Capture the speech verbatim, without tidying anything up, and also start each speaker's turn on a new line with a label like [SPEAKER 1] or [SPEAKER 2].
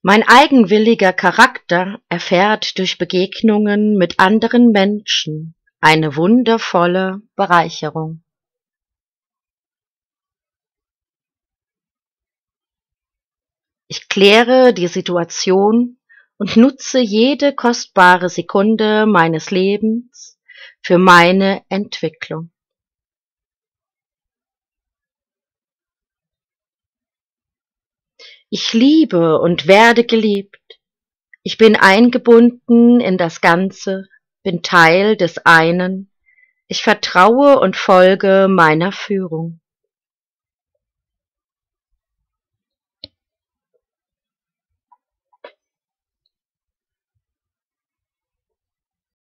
[SPEAKER 1] Mein eigenwilliger Charakter erfährt durch Begegnungen mit anderen Menschen eine wundervolle Bereicherung. Ich kläre die Situation und nutze jede kostbare Sekunde meines Lebens für meine Entwicklung. Ich liebe und werde geliebt. Ich bin eingebunden in das Ganze, bin Teil des einen. Ich vertraue und folge meiner Führung.